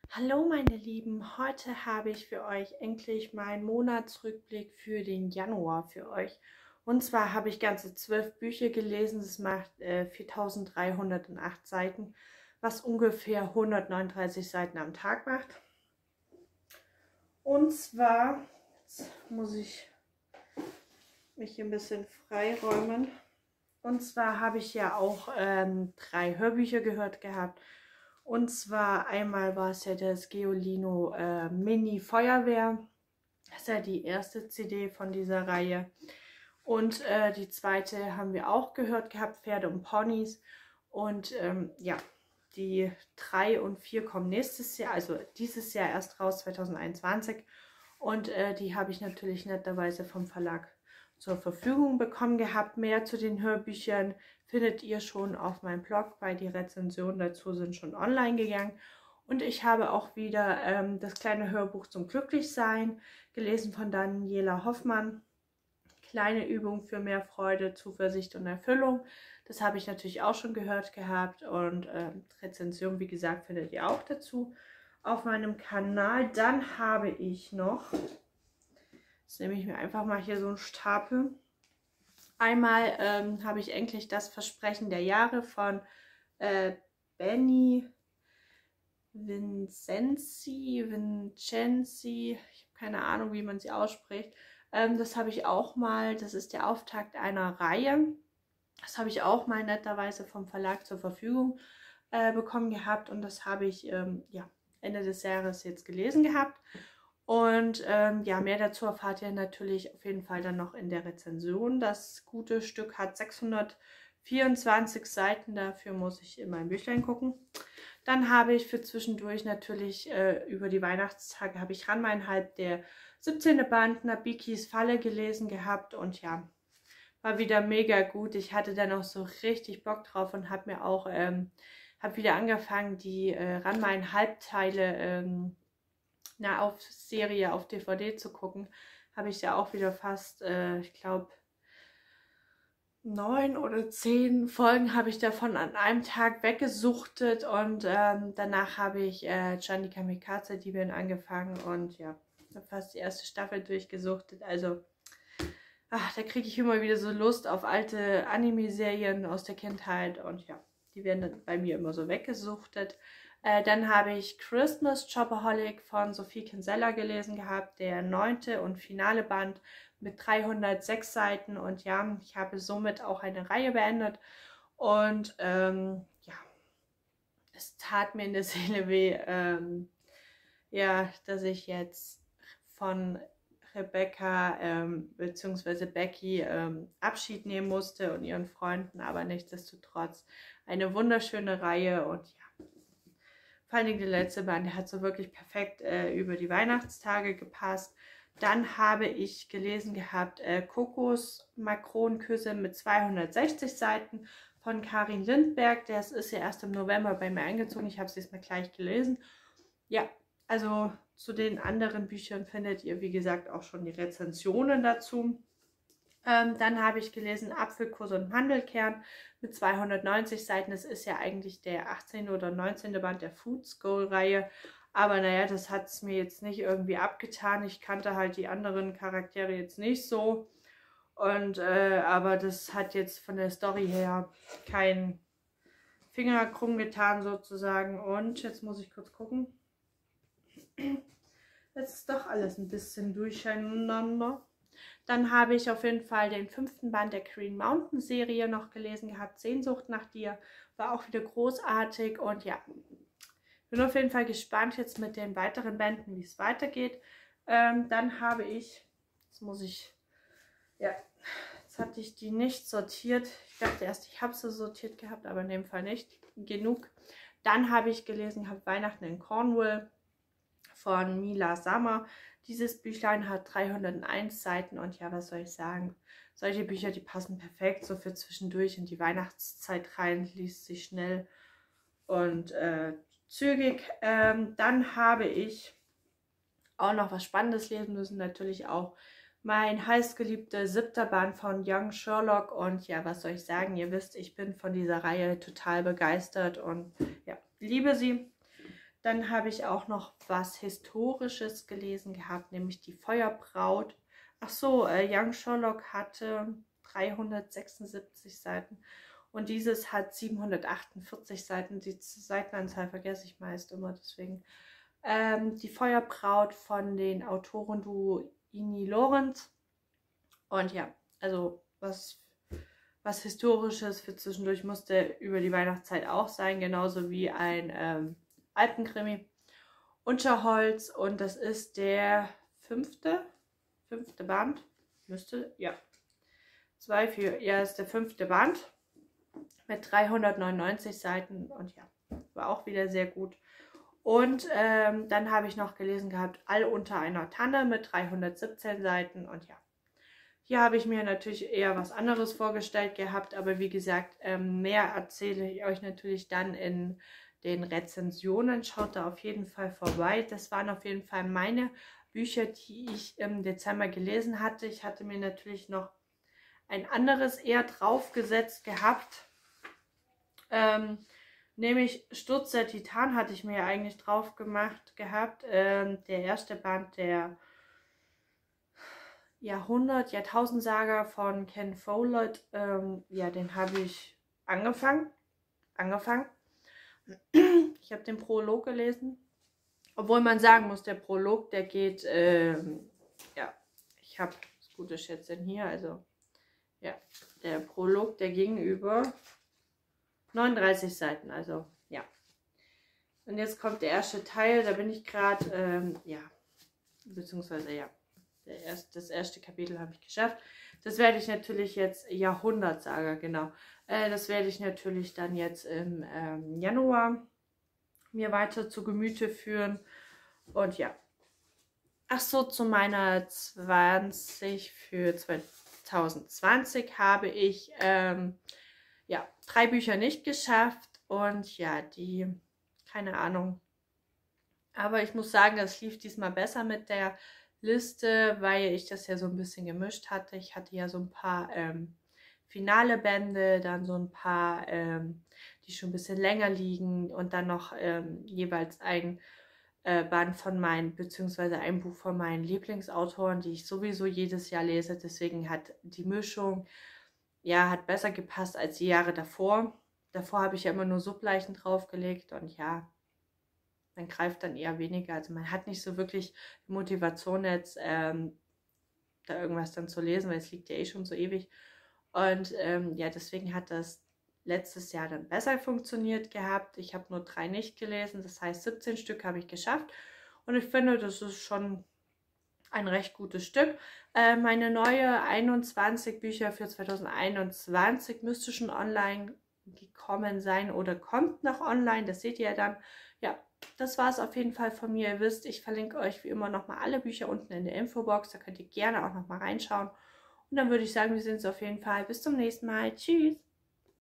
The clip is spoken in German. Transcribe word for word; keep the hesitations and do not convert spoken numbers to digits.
Hallo meine Lieben, heute habe ich für euch endlich meinen Monatsrückblick für den Januar für euch. Und zwar habe ich ganze zwölf Bücher gelesen, das macht äh, viertausenddreihundertacht Seiten, was ungefähr hundertneununddreißig Seiten am Tag macht. Und zwar, jetzt muss ich mich hier ein bisschen freiräumen. Und zwar habe ich ja auch ähm, drei Hörbücher gehört gehabt. Und zwar einmal war es ja das Geolino äh, Mini Feuerwehr. Das ist ja die erste C D von dieser Reihe. Und äh, die zweite haben wir auch gehört gehabt, Pferde und Ponys. Und ähm, ja, die drei und vier kommen nächstes Jahr, also dieses Jahr erst raus, zweitausendeinundzwanzig. Und äh, die habe ich natürlich netterweise vom Verlag zur Verfügung bekommen gehabt. Mehr zu den Hörbüchern findet ihr schon auf meinem Blog, weil die Rezensionen dazu sind schon online gegangen. Und ich habe auch wieder ähm, das kleine Hörbuch zum Glücklichsein gelesen von Daniela Hoffmann. Kleine Übung für mehr Freude, Zuversicht und Erfüllung. Das habe ich natürlich auch schon gehört gehabt. Und äh, Rezension, wie gesagt, findet ihr auch dazu auf meinem Kanal. Dann habe ich noch, jetzt nehme ich mir einfach mal hier so einen Stapel. Einmal ähm, habe ich endlich das Versprechen der Jahre von äh, Benny Vincenzi, Vincenzi, ich habe keine Ahnung, wie man sie ausspricht. Ähm, das habe ich auch mal, das ist der Auftakt einer Reihe. Das habe ich auch mal netterweise vom Verlag zur Verfügung äh, bekommen gehabt und das habe ich ähm, ja, Ende des Jahres jetzt gelesen gehabt. Und ähm, ja, mehr dazu erfahrt ihr natürlich auf jeden Fall dann noch in der Rezension. Das gute Stück hat sechshundertvierundzwanzig Seiten, dafür muss ich in mein Büchlein gucken. Dann habe ich für zwischendurch natürlich äh, über die Weihnachtstage habe ich Ranmeinhalb, der siebzehnte Band Nabikis Falle gelesen gehabt und ja, war wieder mega gut. Ich hatte dann auch so richtig Bock drauf und habe mir auch, ähm, habe wieder angefangen, die äh, Ranmeinhalb-Teile ähm, na, auf Serie, auf D V D zu gucken. Habe ich ja auch wieder fast, äh, ich glaube, neun oder zehn Folgen habe ich davon an einem Tag weggesuchtet und ähm, danach habe ich äh, Gianni Kamikaze Diebin angefangen und ja, habe fast die erste Staffel durchgesuchtet. Also, ach, da kriege ich immer wieder so Lust auf alte Anime-Serien aus der Kindheit und ja, die werden dann bei mir immer so weggesuchtet. Äh, dann habe ich Christmas Shopaholic von Sophie Kinsella gelesen gehabt, der neunte und finale Band mit dreihundertsechs Seiten und ja, ich habe somit auch eine Reihe beendet und ähm, ja, es tat mir in der Seele weh, ähm, ja, dass ich jetzt von Rebecca ähm, bzw. Becky ähm, Abschied nehmen musste und ihren Freunden, aber nichtsdestotrotz eine wunderschöne Reihe und ja, vor allem der letzte Band, der hat so wirklich perfekt äh, über die Weihnachtstage gepasst. Dann habe ich gelesen gehabt äh, Kokos Makronküsse mit zweihundertsechzig Seiten von Karin Lindberg. Das ist ja erst im November bei mir eingezogen. Ich habe es jetzt mal gleich gelesen. Ja, also zu den anderen Büchern findet ihr, wie gesagt, auch schon die Rezensionen dazu. Ähm, dann habe ich gelesen Apfelkuss und Mandelkern mit zweihundertneunzig Seiten. Das ist ja eigentlich der achtzehnte oder neunzehnte Band der Food School-Reihe. Aber naja, das hat es mir jetzt nicht irgendwie abgetan. Ich kannte halt die anderen Charaktere jetzt nicht so. Und äh, aber das hat jetzt von der Story her keinen Finger krumm getan sozusagen. Und jetzt muss ich kurz gucken. Jetzt ist doch alles ein bisschen durcheinander. Dann habe ich auf jeden Fall den fünften Band der Green Mountain Serie noch gelesen gehabt. Sehnsucht nach dir. War auch wieder großartig. Und ja, bin auf jeden Fall gespannt jetzt mit den weiteren Bänden, wie es weitergeht. Ähm, dann habe ich, jetzt muss ich, ja, jetzt hatte ich die nicht sortiert. Ich dachte erst, ich habe sie sortiert gehabt, aber in dem Fall nicht. Genug. Dann habe ich gelesen gehabt Weihnachten in Cornwall von Mila Sammer. Dieses Büchlein hat dreihunderteins Seiten und ja, was soll ich sagen? Solche Bücher, die passen perfekt so für zwischendurch in die Weihnachtszeit rein, liest sich schnell und äh, zügig. Ähm, dann habe ich auch noch was Spannendes lesen müssen, natürlich auch mein heißgeliebter siebter Band von Young Sherlock und ja, was soll ich sagen? Ihr wisst, ich bin von dieser Reihe total begeistert und ja, liebe sie. Dann habe ich auch noch was Historisches gelesen gehabt, nämlich die Feuerbraut. Ach so, äh, Young Sherlock hatte dreihundertsechsundsiebzig Seiten und dieses hat siebenhundertachtundvierzig Seiten. Die Seitenanzahl vergesse ich meist immer, deswegen. Ähm, die Feuerbraut von den Autorenduo Ini Lorenz. Und ja, also was, was Historisches für zwischendurch musste über die Weihnachtszeit auch sein, genauso wie ein ähm, Alpenkrimi. Unterholz, und das ist der fünfte, fünfte Band. Müsste, ja. Zwei, vier, ja, ist der fünfte Band mit dreihundertneunundneunzig Seiten und ja, war auch wieder sehr gut. Und ähm, dann habe ich noch gelesen gehabt, All unter einer Tanne mit dreihundertsiebzehn Seiten und ja. Hier habe ich mir natürlich eher was anderes vorgestellt gehabt, aber wie gesagt, ähm, mehr erzähle ich euch natürlich dann in den Rezensionen. Schaut da auf jeden Fall vorbei. Das waren auf jeden Fall meine Bücher, die ich im Dezember gelesen hatte. Ich hatte mir natürlich noch ein anderes eher draufgesetzt gehabt. Ähm, nämlich Sturz der Titan hatte ich mir ja eigentlich drauf gemacht gehabt. Ähm, der erste Band der Jahrhundert, Jahrtausendsaga von Ken Follett. Ähm, ja, den habe ich angefangen. Angefangen. Ich habe den Prolog gelesen. Obwohl man sagen muss, der Prolog, der geht, ähm, ja, ich habe, das Gute ist jetzt denn hier, also, ja, der Prolog, der ging über neununddreißig Seiten, also, ja. Und jetzt kommt der erste Teil, da bin ich gerade, ähm, ja, beziehungsweise, ja, der erste, das erste Kapitel habe ich geschafft. Das werde ich natürlich jetzt, Jahrhundertsaga, genau, äh, das werde ich natürlich dann jetzt im ähm, Januar mir weiter zu Gemüte führen. Und ja. Ach so, zu meiner zwanzig für zwanzig zwanzig habe ich ähm, ja, drei Bücher nicht geschafft. Und ja, die, keine Ahnung. Aber ich muss sagen, das lief diesmal besser mit der Liste, weil ich das ja so ein bisschen gemischt hatte. Ich hatte ja so ein paar ähm, finale Bände, dann so ein paar, ähm, die schon ein bisschen länger liegen und dann noch ähm, jeweils ein äh, Band von meinen, beziehungsweise ein Buch von meinen Lieblingsautoren, die ich sowieso jedes Jahr lese. Deswegen hat die Mischung, ja, hat besser gepasst als die Jahre davor. Davor habe ich ja immer nur Subleichen draufgelegt und ja, man greift dann eher weniger. Also man hat nicht so wirklich die Motivation jetzt, ähm, da irgendwas dann zu lesen, weil es liegt ja eh schon so ewig. Und ähm, ja, deswegen hat das letztes Jahr dann besser funktioniert gehabt. Ich habe nur drei nicht gelesen, das heißt siebzehn Stück habe ich geschafft. Und ich finde, das ist schon ein recht gutes Stück. Äh, meine neue einundzwanzig Bücher für zweitausendeinundzwanzig müsste schon online gekommen sein oder kommt noch online. Das seht ihr ja dann. Ja, das war es auf jeden Fall von mir. Ihr wisst, ich verlinke euch wie immer nochmal alle Bücher unten in der Infobox. Da könnt ihr gerne auch nochmal reinschauen. Und dann würde ich sagen, wir sehen uns auf jeden Fall. Bis zum nächsten Mal. Tschüss!